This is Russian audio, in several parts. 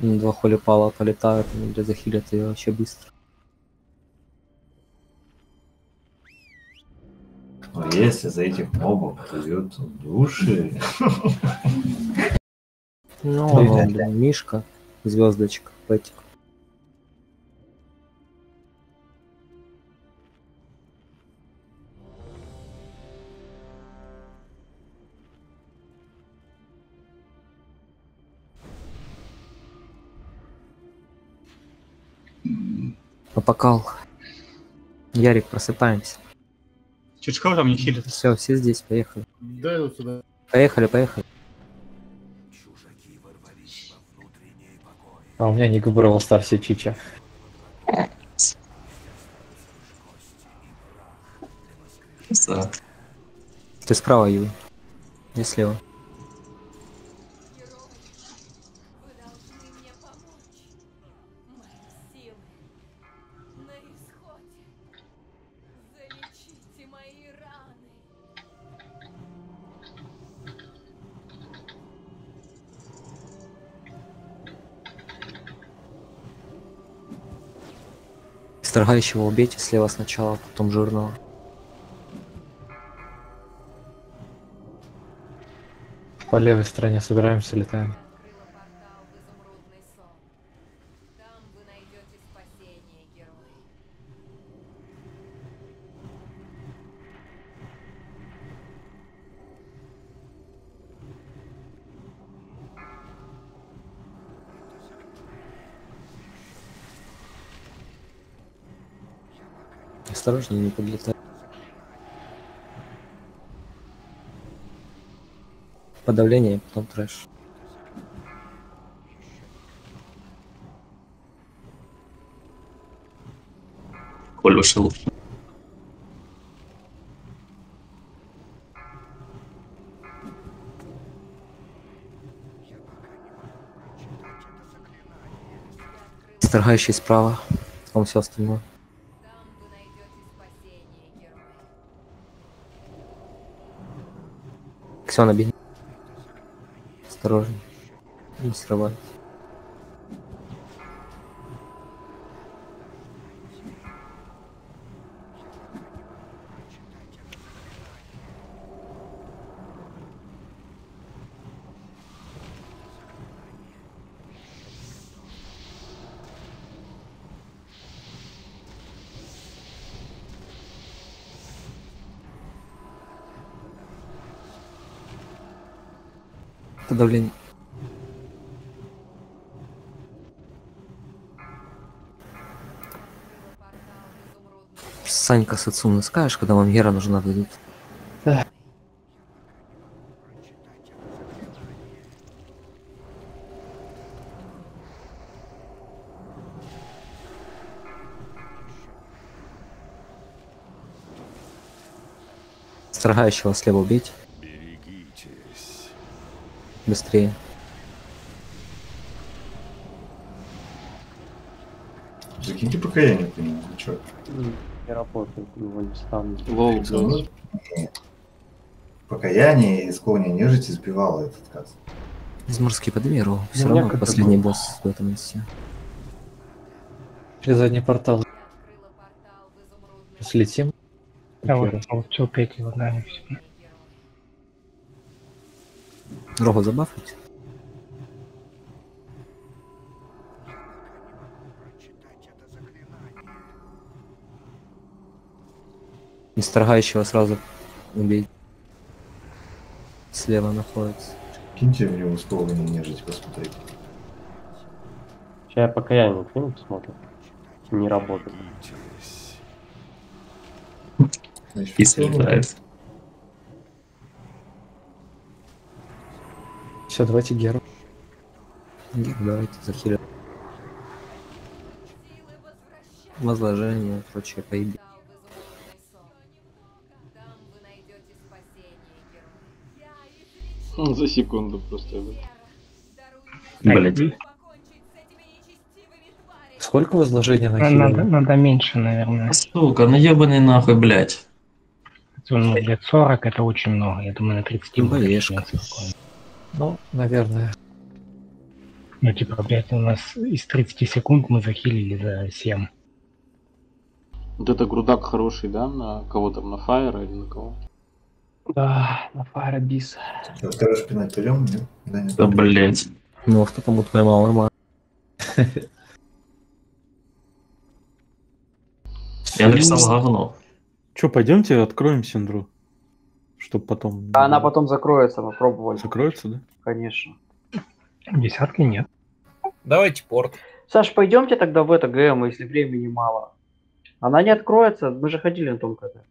Два холипала полетают, они, блядь, захилят ее вообще быстро. Но если за этих мобов плывет души... Ну, он, блин, Мишка, звездочка, пэтик. Попакал. Ярик, просыпаемся. Чуть кого там не хилит? Все здесь, поехали. Дай его сюда. Поехали. А у меня не Бравл Старсе Чича. Ты справа, Юй. Я слева. Сторгающего убейте слева сначала, потом жирного. По левой стороне собираемся, летаем. Осторожнее, не подлетай. Подавление, потом трэш. Коль вышел. Сторгающий справа, потом все остальное. Все, набей. Осторожно. Не срывай. Подавление. Санька Сацуна, скажешь, когда вам Гера нужна будет? Да. Сторгающего слева убить. Быстрее. Закиньте покаяние по нему, чё? Не работает, его не стану. Воу. Покаяние и склонение нежити сбивало этот каст. Из морски под миру. Все Ну, равно как последний это босс в этом месте. Через задний портал. Слетим. Да, вот получил 5 его, да, и все. Рогу забафать. И сторгающего сразу убей. Слева находится. Киньте в него склонение нежити, посмотрите. Сейчас я покаяние кину, посмотрим. Не работает. Если не нравится. Все, давайте Геру. Давайте захилим. Возложение, прочее, поеби. За секунду просто. Блять. Сколько возложения на Надо меньше, наверное. Сука, ну ебаный нахуй, блять. Ну, лет 40 это очень много. Я думаю, на 30 будет Болешка. спокойно. Ну, наверное. Ну, типа, блядь, у нас из 30 секунд мы захилили за 7. Вот это грудак хороший, да? На кого там? На Фаера или на кого? Да, на Фарабис. Второй шпинать пойдем, нет? Да, нет. Да, блять. Ну, а кто там вот поймал, нормально. Я написал говно. Че, пойдемте откроем Синдру? Чтоб потом... А она потом закроется, попробовали. Закроется, да? Конечно. Десятки нет. Давайте порт. Саш, пойдемте тогда в это ГМ, если времени мало. Она не откроется, мы же ходили на том КТ.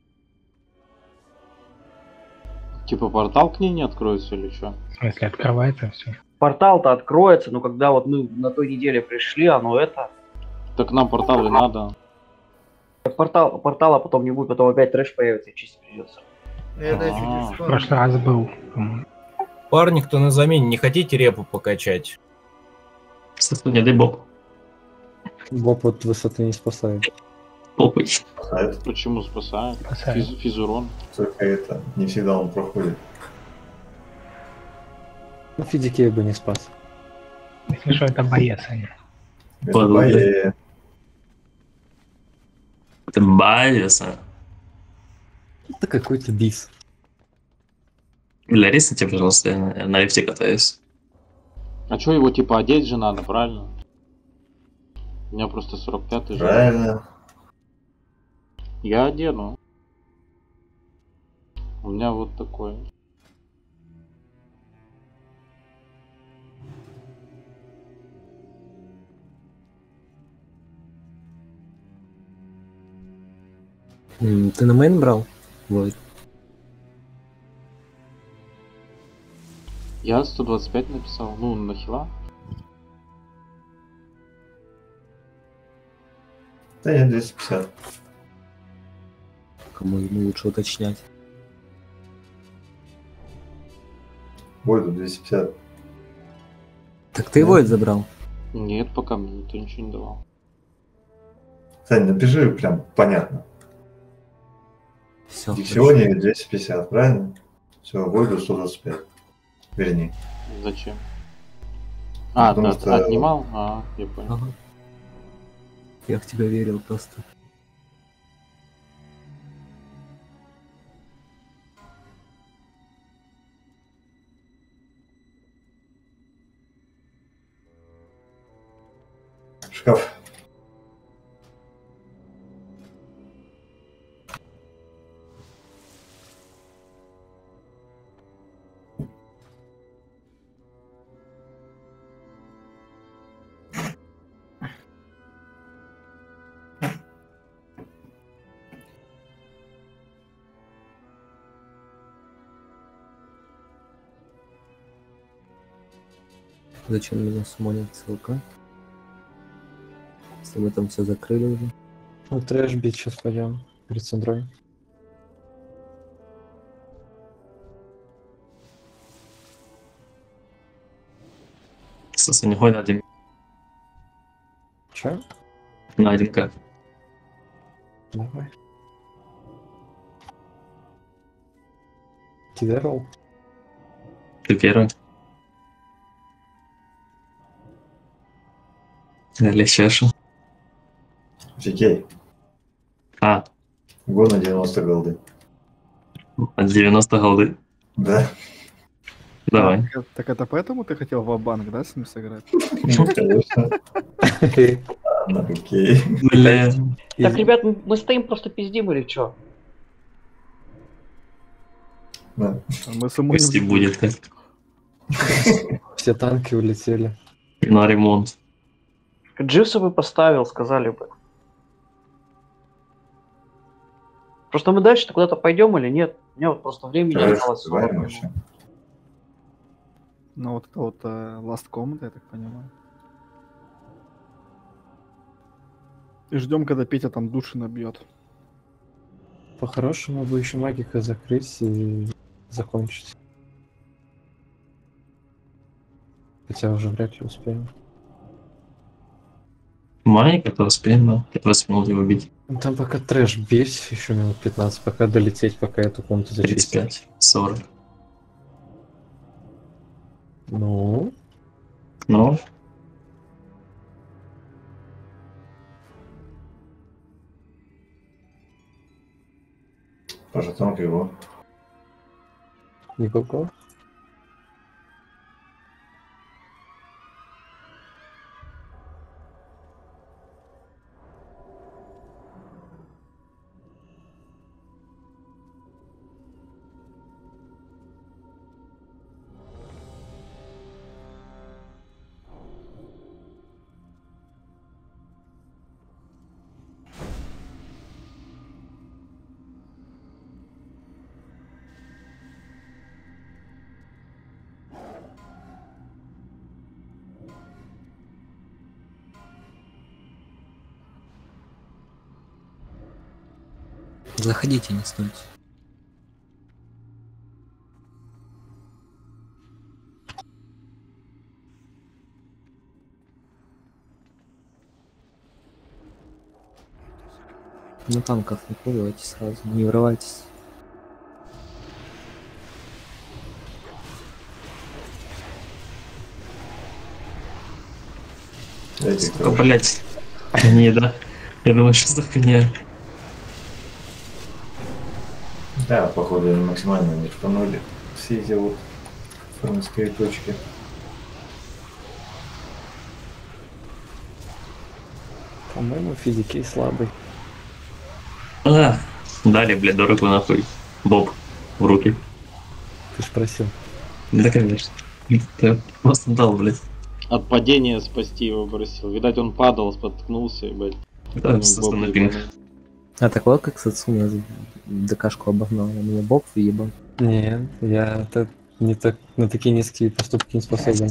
Типа портал к ней не откроется или что? В смысле, открывается все. Портал-то откроется, но когда вот мы на той неделе пришли, оно это... Так нам портал и надо. Портала потом не будет, потом опять трэш появится и чистить придется. В прошлый раз был, по-моему. Парни, кто на замене, не хотите репу покачать? Кстати, не дай бог. Боб от высоты не спасает. Попой. Спасает. Почему спасает? Спасает. Физурон. Только это, не всегда он проходит. Ну, Фидикей бы не спас. Если что, это боец, они. Это Падла. бои. Это базиса. Это какой-то бис. Бля, рисните, пожалуйста, я на лифте катаюсь. А что его типа одеть же надо, правильно? У меня просто 45-й же. Правильно. Я одену. У меня вот такой. Ты на мейн брал? Вот. Я 125 написал. Ну, нахила. Да нет, 250. Кому ему лучше уточнять. Войду 250. Так ты его забрал? Нет, пока мне никто ничего не давал. Сань, напиши прям понятно. Все. Диксионе 250, правильно? Все, Войду 125. Верни. Зачем? А, Потому да, что- отнимал? А, я понял. Ага. Я в тебя верил просто. Шкаф. Зачем меня сумонит ссылка? Если мы там все закрыли уже. Ну, трэш бить сейчас пойдем. Перед Сандрой. Кстати, не ходит на один. Че? На 1К. Давай. Кидерл? Ты первый. Или чешу. Фикей. А, Го на 90 голды. от 90 голды. Да. Давай. Так это поэтому ты хотел в банк, да, с ним сыграть? Ну, конечно. Ладно, окей. Бля. Так, ребят, мы стоим просто пиздим или что? Да. Мы с умом Пусть будет так. Все танки улетели. И на ремонт. Дживса бы поставил, сказали бы. Просто мы дальше-то куда-то пойдем или нет? У меня вот просто времени Давай, осталось 40 давай, минут. Маша. Ну вот это вот Last Combat, я так понимаю. И ждем, когда Петя там души набьет. По-хорошему бы еще магика закрыть и закончить. Хотя уже вряд ли успеем. Майка, то успеем, да. 20 минут его бить. Ну, там пока трэш бить, еще минут 15, пока долететь, пока эту комнату зачистить. 35, 40. Ну, Ну, По жетонку его. Никакого. Заходите, не стойте. На танках не пугивайте сразу, не врывайтесь. Дайте сука, кровь. блять. Не, да. Я думаю, что за хуйня. Да, походу, они максимально не шпанули. Все эти вот фармские точки. По-моему, физики слабый. А, дали, блядь, дорогу нахуй. Боб в руки. Ты ж просил. Да, конечно. Ты просто дал, блядь. От падения спасти его бросил. Видать, он падал, споткнулся, ебать. Да, Ну, просто Боб на пинг. ебаный. А так вот как Сацуна ДКшку обогнал, у меня боб въебал. Не, я не так на такие низкие поступки не способен.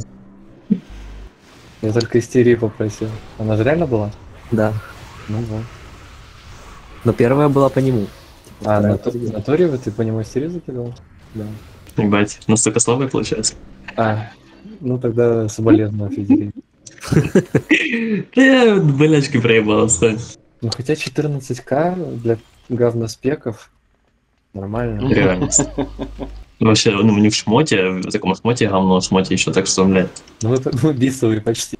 Я только истерию попросил. Она же реально была? Да. Ну вот. Но первая была по нему. А, Вторая на по тебе. Торе ты по нему истерию закидывал? Да. Ебать, настолько слабый получается. А, ну тогда соболезную физики. Да я болячки проебал, отстань. Ну хотя 14к для говноспеков нормально. Реальность. Вообще, ну, не в шмоте, в таком шмоте говно, в шмоте еще так что, блядь. Ну мы бисовые почти.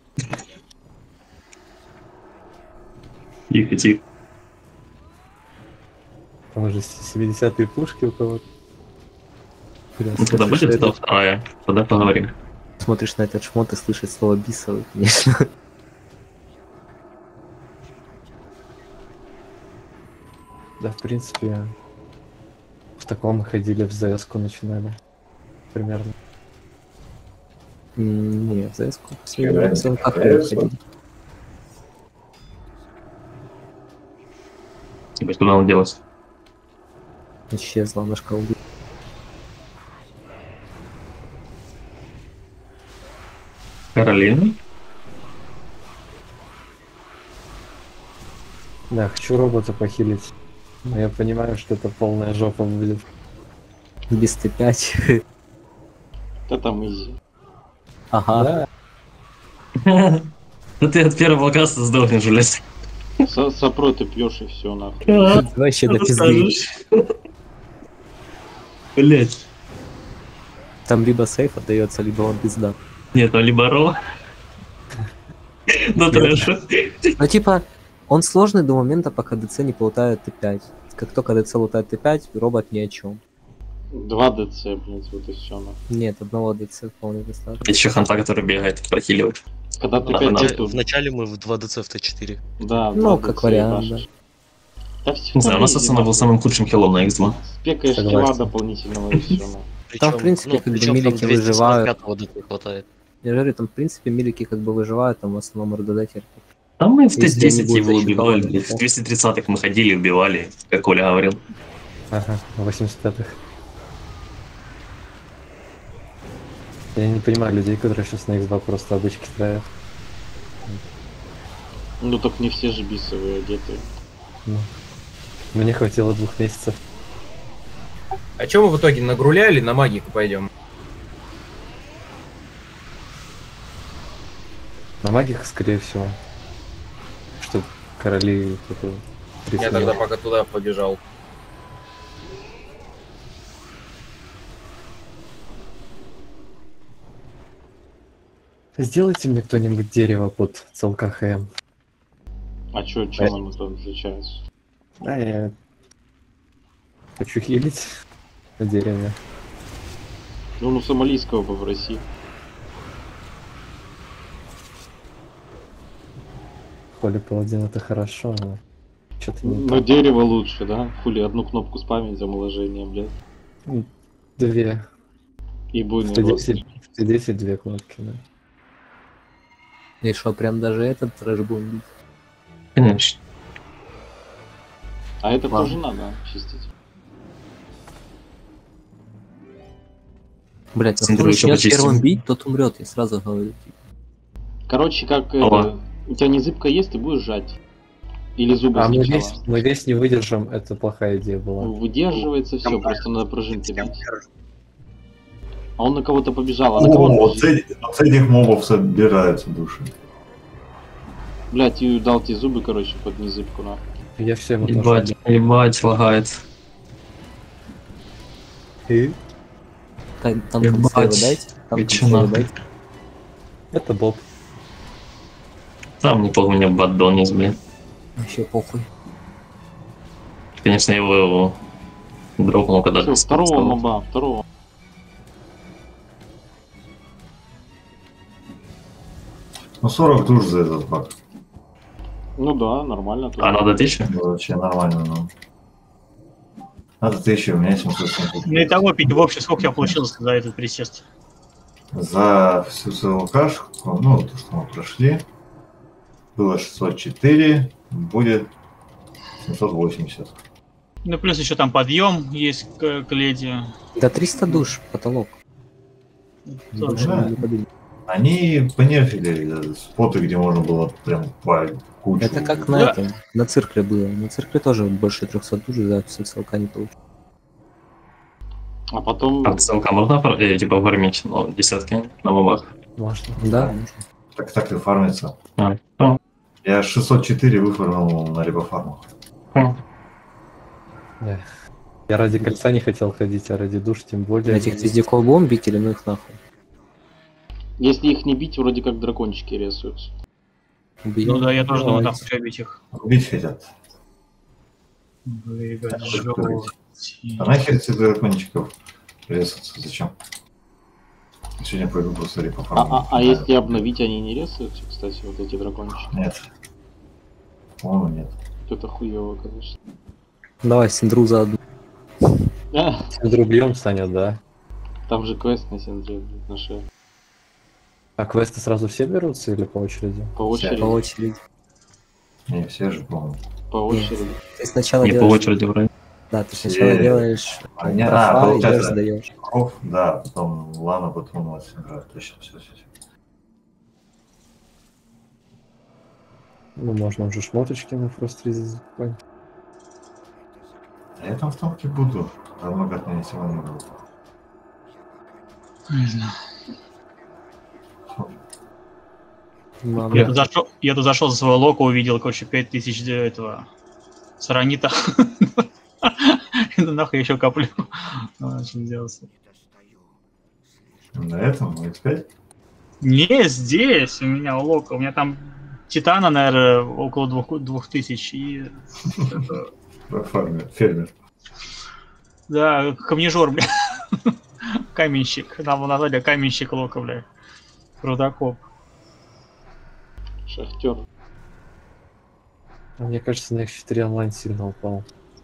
Тихо, тихо. Там уже 70-е пушки у кого-то. Ну, когда Смотришь будет на это этот- вторая, тогда поговорим. Смотришь на этот шмот и слышишь слово бисовый, конечно. Да, в принципе, в таком ходили в ЗС-ку начинали. Примерно. Не, в ЗС-ку. Играем. В СНК Играем. ходили. Ебать, куда он делась? Исчезла на шкалу. Каролина? Да, хочу робота похилить. Но я понимаю, что это полная жопа будет. Без Т5. Да там изи. Ага. Да, Да ты от первого каста сдохнешь, блядь. Сопро ты пьешь и все нахуй. Вообще до Что пизды. скажешь? Блять. Там либо сейф отдается, либо он пизда. Нет, ну либо ро. Ну трэш. Ну типа, он сложный до момента, пока ДЦ не полутает Т5. Как только ДЦ лутает Т5, робот ни о чем. 2 ДЦ, блядь, вот и все нахуй. Нет, одного ДЦ вполне достаточно. Еще ханта, который бегает, прохиливает. Когда ты Да, 5 да. тут... Вначале мы в 2 ДЦ в Т4. Да, Ну, 2 как DC вариант, башишь. да. Да все Не знаю, у нас Асана был самым худшим хилом на X2. Спекаешь хила Согласен. дополнительного и все. Там, в принципе, как бы милики выживают. ДЦ хватает. Я говорю, там в принципе милики как бы выживают, там в основном РДД терпят. Там мы в Если они Т10 будут его убивали, защищать, блядь. В то- 230-х мы ходили, убивали, как Коля говорил. ага, в 85-х. Я не понимаю людей, которые сейчас на X2 просто обычки травят. Ну так не все же бисовые одеты. Ну, мне хватило 2 месяцев. А чё мы в итоге нагруляли, на магику пойдем? На магиях, скорее всего. Что короли такой. Я тогда пока туда побежал. Сделайте мне кто-нибудь дерево под ЦЛК ХМ. А чё, чем оно там отличается? Да, я хочу хилить на дереве. Ну, сомалийского попроси. Холи паладин это хорошо, но что-то не Но так. дерево лучше, да? Хули одну кнопку спамить за омоложение, блядь. Две. И В буйный рост. Т10 две кнопки, да. И что, прям даже этот трэш будем бить? Конечно. А это Ладно. тоже надо чистить. Блять, Синдру кто еще начнет почистим. первым бить, тот умрет, я сразу говорю. Короче, как Ала. это... У тебя не зыбка есть, ты будешь жать. Или зубы А мы сначала. весь не выдержим, это плохая идея была. Ну, выдерживается все, просто надо пружинки дать. А он на кого-то побежал, а на кого он О, бежит? от этих мобов собираются души. Блять, и дал тебе зубы, короче, под незыбку, нахуй. Я все ему Ебать, ебать, лагает. И? Там Ебать, консервы дайте. Там ветчина. консервы дайте. Это Боб. Там не помню, у меня баддон есть, блин. Вообще похуй. Конечно, его дропнул, когда Всё, второго моба, второго. Ну 40 душ за этот баг. Ну да, нормально. А надо 1000? Ну, вообще нормально, ну. Надо 1000, у меня 770. Ну и того, Пить, в общем, сколько я получил за этот присест? За всю ЦЛКшку, ну, то, что мы прошли, было 604, будет 780. Ну плюс еще там подъем есть к леди. Да 300 душ, потолок. Больше Да. не поднимем. Они понерфили споты, где можно было прям по кучу. Это как на этом, на циркле было. На циркле тоже больше 300 душ за всю ЦЛК не получил. А потом... А ссылка можно типа оформить, но десятки на мобах? Можно. Да, Так и фармится. Ну, Я 604 выфармил на рибофармах. Да. Я ради кольца не хотел ходить, а ради душ тем более. этих вездяков бомбить или ну их нахуй. Если их не бить, вроде как дракончики рисуются. Убьем. Ну да, я тоже думаю, там Давайте. хочу бить их. Убить хотят. Выиграть, Что жёлть. А нахер этих дракончиков резаться? Зачем? Сегодня пойду просто рибофарму. А если обновить, они не рисуются, кстати, вот эти дракончики? Нет. По-моему, нет. Это хуёво, конечно. Давай Синдру за одну. Синдру бьем, Саня, да. Там же квест на Синдре, на шее. А квесты сразу все берутся или по очереди? По очереди. По очереди. Не, все же, по-моему. По очереди. Ты сначала не по делаешь... очереди вроде. Да, ты сначала Все. делаешь А, не, графа, получается, идешь, сдаешь. Кров, да, потом Лана, потом у нас играет. Точно, все. Ну, можно уже шмоточки на фростризы закупать. А я там в томке буду. Давно как меня сегодня было. Не знаю. Мама. Я тут зашел за своего лока, увидел, короче, 5000 этого саранита. Нахуй я еще коплю. Что делать? На этом X5? Не, здесь у меня у лока. У меня там титана, наверное, около 2000 и... Фермер. Да, камнежор, бля. Каменщик. Нам назвали каменщик лока, бля. Рудокоп. Шахтер. Мне кажется, на X4 онлайн сильно упал.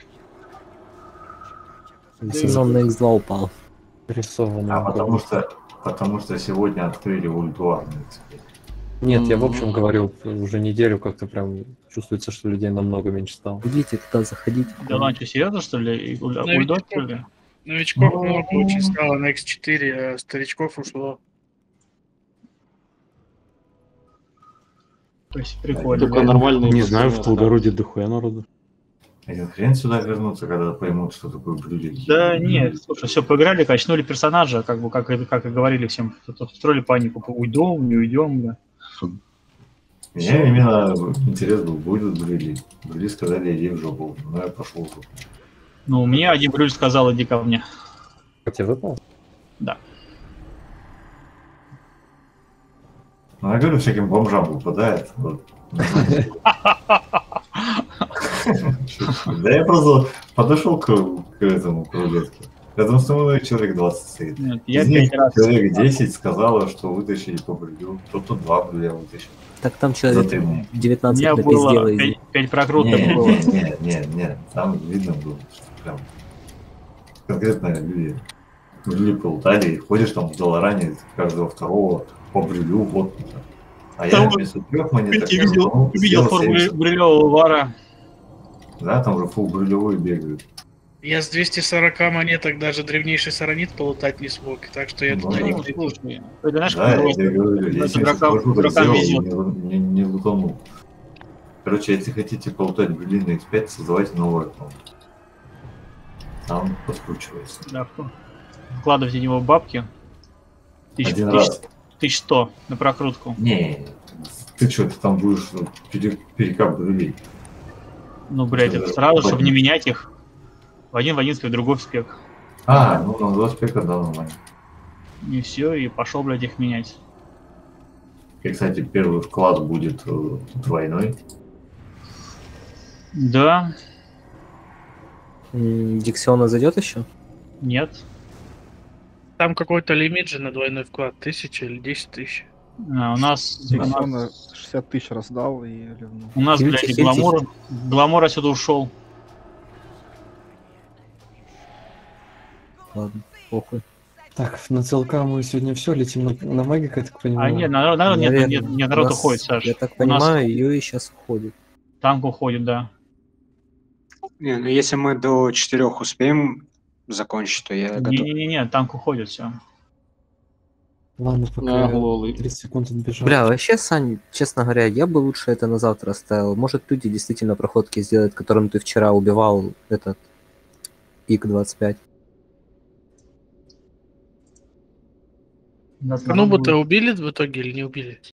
Сезон на X2 упал. Рисованный. Потому что сегодня открыли ультуар на X5. Нет, я в общем говорю, уже неделю как-то прям чувствуется, что людей намного меньше стало. Идите туда, заходите. Да ладно, что, серьезно, что ли? Ульдот, что ли? Новичков много очень стало на X4, а старичков ушло. То есть прикольно. Только нормальные Не знаю, в пацаны Толгороде дохуя народу. Один хрен сюда вернуться, когда поймут, что такое блюдо. Да нет, слушай, все, поиграли, качнули персонажа, как бы, как и говорили всем. Тут устроили панику, уйдем, не уйдем, да. Меня именно интерес был, будет брюли. Брюли сказали, иди в жопу. Но я пошел в жопу. Ну, мне один брюль сказал, иди ко мне. А тебе выпал? Да. Ну, я говорю, всяким бомжам выпадает. Вот. Да я просто подошел к этому, к рулетке. Рядом со мной человек 20 стоит. Нет, я Из них 5 раз. человек 10 сказала, что вытащили по брюлю. Кто-то 2 брюля вытащил. Так там человек Зато ему. 19 У меня напиздела было из них. 5 прокруток Не, было. не, там видно было, что прям конкретно люди полутали, и ходишь там в Долоране, каждого второго по брюлю, вот. А я вместо 3 монеток Я видел сделал форму 70. брюлевого вара. Да, там уже фул брюлевой бегают. Я с 240 монеток даже древнейший саранит полутать не смог, так что я туда не пойду. Это знаешь, Да, как я тебе говорю, я это 70 маршруток дуракам сделал и везет. не лутанул. Короче, если хотите полутать брюли на X5, создавайте новый аккаунт. Там подкручивается. Да, вкладывайте в него бабки. Один раз. 1100 на прокрутку. Не, ты что, ты там будешь перекап брюлей. Ну, блядь, это сразу, чтобы не менять их. В один спек, в другой спек. Ну на 2 спека, да, нормально. И все, и пошел, блядь, их менять. И, кстати, первый вклад будет двойной. Да, Диксиона зайдет еще? нет. Там какой-то лимит же на двойной вклад, 1000 или 10 тысяч. У нас, Диксиона 60 тысяч раздал и ливнул. блядь, и гламур отсюда ушел. Ладно, похуй. Так, на ЦЛК мы сегодня все, летим на магика, я так понимаю. Нет, народ, Наверное. нет, народ У нас, уходит, Саш. Я так У нас понимаю, Юрий сейчас уходит. танк уходит, да. Не, ну если мы до 4 успеем закончить, то я готов. Не, танк уходит, все. Ладно, пока 30 секунд отбежал. Бля, вообще, Сань, честно говоря, я бы лучше это на завтра оставил. Может, люди действительно проходки сделают, которым ты вчера убивал этот ИК-25. Ну, бы-то убили в итоге или не убили?